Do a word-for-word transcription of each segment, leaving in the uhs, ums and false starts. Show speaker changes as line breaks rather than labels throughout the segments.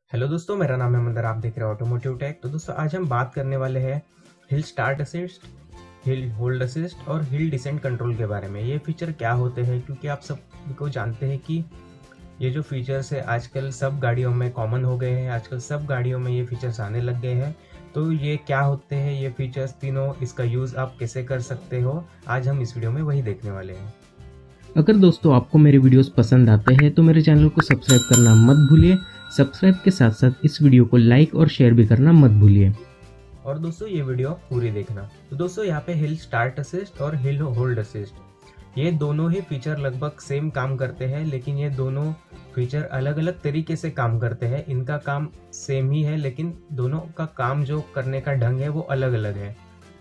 Hello दोस्तों, मेरा नाम है मंदर। आप देख रहे हैं ऑटोमोटिव टेक। तो दोस्तों आज हम बात करने वाले हैं hill start assist, hill hold assist और हिल डिसेंट कंट्रोल के बारे में। ये फीचर क्या होते हैं, क्योंकि आप सबको जानते हैं कि ये जो फीचर्स है आजकल सब गाड़ियों में कॉमन हो गए हैं। आजकल सब गाड़ियों में ये फीचर्स आने लग गए हैं। तो ये क्या होते हैं ये फीचर्स तीनों, इसका यूज़ आप कैसे कर सकते हो, आज हम इस वीडियो में वही देखने वाले हैं।
अगर दोस्तों आपको मेरे वीडियोस पसंद आते हैं तो मेरे चैनल को सब्सक्राइब करना मत भूलिए। सब्सक्राइब के साथ साथ इस वीडियो को लाइक और शेयर भी करना मत भूलिए।
और दोस्तों ये वीडियो पूरी देखना। तो दोस्तों यहाँ पे हिल स्टार्ट असिस्ट और हिल होल्ड असिस्ट, ये दोनों ही फीचर लगभग सेम काम करते हैं, लेकिन ये दोनों फीचर अलग अलग तरीके से काम करते हैं। इनका काम सेम ही है, लेकिन दोनों का काम जो करने का ढंग है वो अलग अलग है।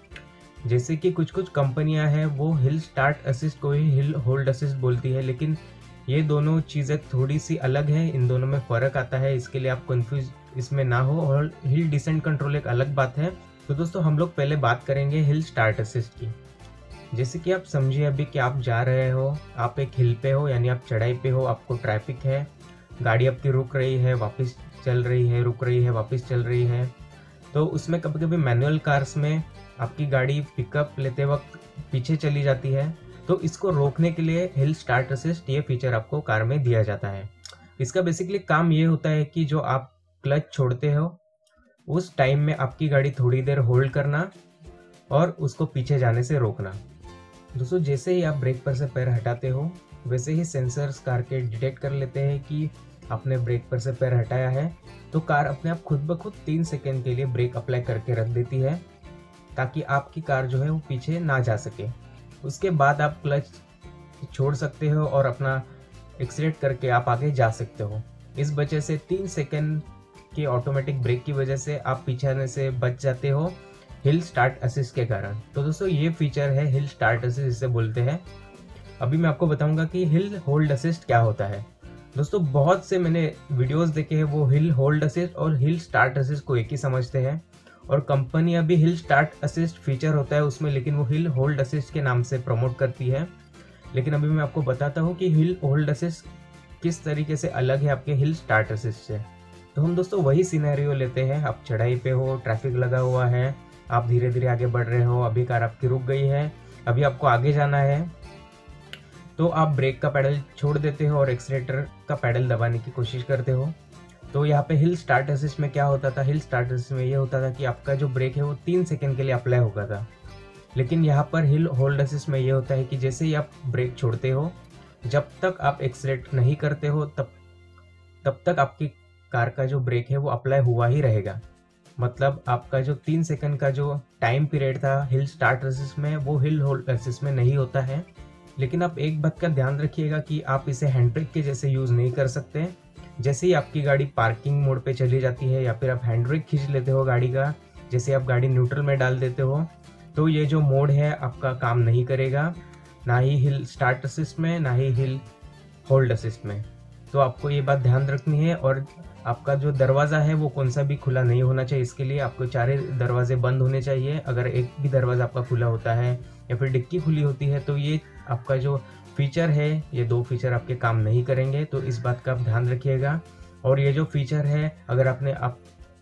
जैसे कि कुछ कुछ कंपनियां हैं वो हिल स्टार्ट असिस्ट को ही हिल होल्ड असिस्ट बोलती है, लेकिन ये दोनों चीज़ें थोड़ी सी अलग है। इन दोनों में फ़र्क आता है, इसके लिए आप कंफ्यूज इसमें ना हो। और हिल डिसेंट कंट्रोल एक अलग बात है। तो दोस्तों हम लोग पहले बात करेंगे हिल स्टार्ट असिस्ट की। जैसे कि आप समझिए अभी कि आप जा रहे हो, आप एक हिल पे हो, यानी आप चढ़ाई पे हो, आपको ट्रैफिक है, गाड़ी आपकी रुक रही है, वापस चल रही है, रुक रही है, वापस चल रही है। तो उसमें कभी कभी मैनुअल कार्स में आपकी गाड़ी पिकअप लेते वक्त पीछे चली जाती है। तो इसको रोकने के लिए हिल स्टार्ट असिस्ट ये फीचर आपको कार में दिया जाता है। इसका बेसिकली काम ये होता है कि जो आप क्लच छोड़ते हो उस टाइम में आपकी गाड़ी थोड़ी देर होल्ड करना और उसको पीछे जाने से रोकना। दोस्तों जैसे ही आप ब्रेक पर से पैर हटाते हो वैसे ही सेंसर्स कार के डिटेक्ट कर लेते हैं कि आपने ब्रेक पर से पैर हटाया है। तो कार अपने आप खुद ब खुद तीन सेकेंड के लिए ब्रेक अप्लाई करके रख देती है, ताकि आपकी कार जो है वो पीछे ना जा सके। उसके बाद आप क्लच छोड़ सकते हो और अपना एक्सीलेट करके आप आगे जा सकते हो। इस वजह से तीन सेकेंड की ऑटोमेटिक ब्रेक की वजह से आप पीछे आने से बच जाते हो हिल स्टार्ट असिस्ट के कारण। तो दोस्तों ये फीचर है हिल स्टार्ट असिस्ट, जिसे बोलते हैं। अभी मैं आपको बताऊंगा कि हिल होल्ड असिस्ट क्या होता है। दोस्तों बहुत से मैंने वीडियोस देखे हैं, वो हिल होल्ड असिस्ट और हिल स्टार्ट असिस्ट को एक ही समझते हैं। और कंपनी अभी हिल स्टार्ट असिस्ट फीचर होता है उसमें, लेकिन वो हिल होल्ड असिस्ट के नाम से प्रमोट करती है। लेकिन अभी मैं आपको बताता हूँ कि हिल होल्ड असिस्ट किस तरीके से अलग है आपके हिल स्टार्ट असिस्ट से। तो हम दोस्तों वही सिनेरियो लेते हैं। आप चढ़ाई पे हो, ट्रैफिक लगा हुआ है, आप धीरे धीरे आगे बढ़ रहे हो, अभी कार आपकी रुक गई है, अभी आपको आगे जाना है। तो आप ब्रेक का पैडल छोड़ देते हो और एक्सीलेटर का पैडल दबाने की कोशिश करते हो। तो यहाँ पे हिल स्टार्ट असिस्ट में क्या होता था, हिल स्टार्ट असिस्ट में ये होता था कि आपका जो ब्रेक है वो तीन सेकंड के लिए अप्लाई होगा था। लेकिन यहाँ पर हिल होल्ड असिस्ट में ये होता है कि जैसे ही आप ब्रेक छोड़ते हो, जब तक आप एक्सीलेट नहीं करते हो तब तब तक आपकी कार का जो ब्रेक है वो अप्लाई हुआ ही रहेगा। मतलब आपका जो तीन सेकंड का जो टाइम पीरियड था हिल स्टार्ट असिस्ट में, वो हिल होल्ड असिस्ट में नहीं होता है। लेकिन आप एक बात का ध्यान रखिएगा कि आप इसे हैंड ब्रेक के जैसे यूज़ नहीं कर सकते। जैसे ही आपकी गाड़ी पार्किंग मोड पे चली जाती है या फिर आप हैंड ब्रेक खींच लेते हो गाड़ी का, जैसे आप गाड़ी न्यूट्रल में डाल देते हो, तो ये जो मोड है आपका काम नहीं करेगा, ना ही हिल स्टार्ट असिस्ट में, ना ही हिल होल्ड असिस्ट में। तो आपको ये बात ध्यान रखनी है। और आपका जो दरवाज़ा है वो कौन सा भी खुला नहीं होना चाहिए। इसके लिए आपको चारे दरवाजे बंद होने चाहिए। अगर एक भी दरवाज़ा आपका खुला होता है या फिर डिक्की खुली होती है तो ये आपका जो फीचर है, ये दो फीचर आपके काम नहीं करेंगे। तो इस बात का आप ध्यान रखिएगा। और ये जो फीचर है, अगर आपने आप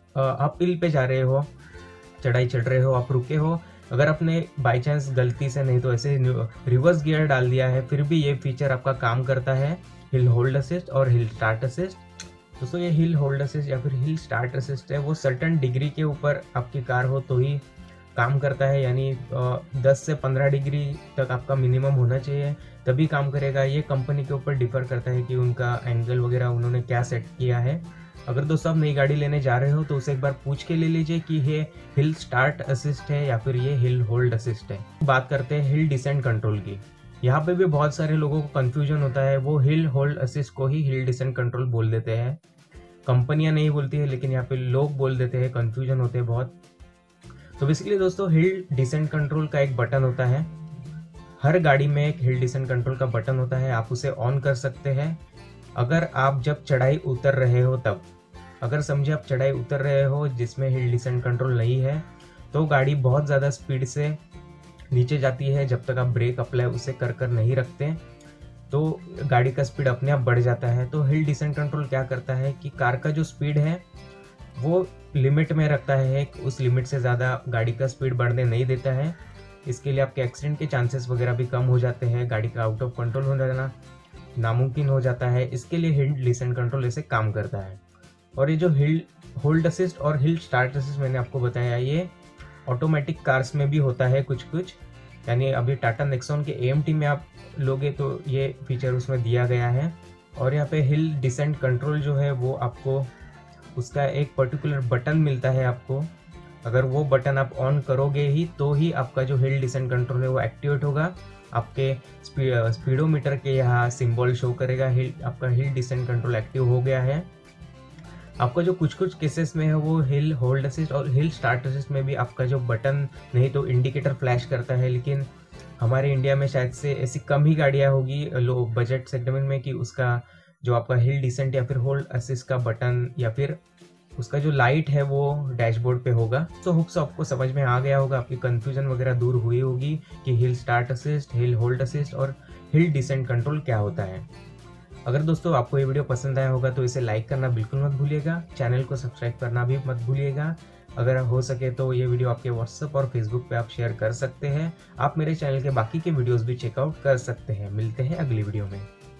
आप हिल पे जा रहे हो, चढ़ाई चढ़ रहे हो, आप रुके हो, अगर आपने बाई चांस गलती से नहीं तो ऐसे रिवर्स गियर डाल दिया है, फिर भी ये फीचर आपका काम करता है, हिल होल्ड असिस्ट और हिल स्टार्ट असिस्ट। दोस्तों ये हिल होल्ड असिस्ट या फिर हिल स्टार्ट असिस्ट है, वो सर्टन डिग्री के ऊपर आपकी कार हो तो ही काम करता है। यानी दस से पंद्रह डिग्री तक आपका मिनिमम होना चाहिए, तभी काम करेगा। ये कंपनी के ऊपर डिफर करता है कि उनका एंगल वगैरह उन्होंने क्या सेट किया है। अगर दोस्तों आप नई गाड़ी लेने जा रहे हो तो उसे एक बार पूछ के ले लीजिए कि ये हिल स्टार्ट असिस्ट है या फिर ये हिल होल्ड असिस्ट है। बात करते हैं हिल डिसेंट कंट्रोल की। यहाँ पे भी बहुत सारे लोगों को कन्फ्यूजन होता है, वो हिल होल्ड असिस्ट को ही हिल डिसेंट कंट्रोल बोल देते हैं। कंपनियाँ नहीं बोलती है, लेकिन यहाँ पे लोग बोल देते हैं, कन्फ्यूजन होते हैं बहुत। तो बेसिकली दोस्तों हिल डिसेंट कंट्रोल का एक बटन होता है, हर गाड़ी में एक हिल डिसेंट कंट्रोल का बटन होता है। आप उसे ऑन कर सकते हैं अगर आप जब चढ़ाई उतर रहे हो तब। अगर समझे आप चढ़ाई उतर रहे हो जिसमें हिल डिसेंट कंट्रोल नहीं है, तो गाड़ी बहुत ज़्यादा स्पीड से नीचे जाती है जब तक आप ब्रेक अप्लाई उसे कर कर नहीं रखते। तो गाड़ी का स्पीड अपने आप बढ़ जाता है। तो हिल डिसेंट कंट्रोल क्या करता है कि कार का जो स्पीड है वो लिमिट में रखता है, उस लिमिट से ज़्यादा गाड़ी का स्पीड बढ़ने नहीं देता है। इसके लिए आपके एक्सीडेंट के चांसेस वगैरह भी कम हो जाते हैं, गाड़ी का आउट ऑफ कंट्रोल हो जाना नामुमकिन हो जाता है। इसके लिए हिल डिसेंट कंट्रोल ऐसे काम करता है। और ये जो हिल होल्ड असिस्ट और हिल स्टार्ट असिस्ट मैंने आपको बताया, ये ऑटोमेटिक कार्स में भी होता है कुछ कुछ, यानी अभी टाटा नेक्सॉन के ए एम टी में आप लोगे तो ये फीचर उसमें दिया गया है। और यहाँ पे हिल डिसेंट कंट्रोल जो है वो आपको उसका एक पर्टिकुलर बटन मिलता है आपको, अगर वो बटन आप ऑन करोगे ही तो ही आपका जो हिल डिसेंट कंट्रोल है वो एक्टिवेट होगा। आपके स्पीडोमीटर के यहाँ सिंबल शो करेगा हिल आपका हिल डिसेंट कंट्रोल एक्टिव हो गया है। आपका जो कुछ कुछ केसेस में है वो हिल होल्ड असिस्ट और हिल स्टार्ट असिस्ट में भी आपका जो बटन नहीं तो इंडिकेटर फ्लैश करता है, लेकिन हमारे इंडिया में शायद से ऐसी कम ही गाड़ियाँ होगी लो बजट सेगमेंट में कि उसका जो आपका हिल डिसेंट या फिर होल्ड असिस्ट का बटन या फिर उसका जो लाइट है वो डैशबोर्ड पे होगा। तो होप सो आपको समझ में आ गया होगा, आपकी कंफ्यूजन वगैरह दूर हुई होगी कि hill start assist, hill hold assist और हिल डिसेंट कंट्रोल क्या होता है। अगर दोस्तों आपको ये वीडियो पसंद आया होगा तो इसे लाइक करना बिल्कुल मत भूलिएगा, चैनल को सब्सक्राइब करना भी मत भूलिएगा। अगर हो सके तो ये वीडियो आपके व्हाट्सएप और फेसबुक पे आप शेयर कर सकते हैं। आप मेरे चैनल के बाकी के वीडियोस भी चेकआउट कर सकते हैं। मिलते हैं अगली वीडियो में।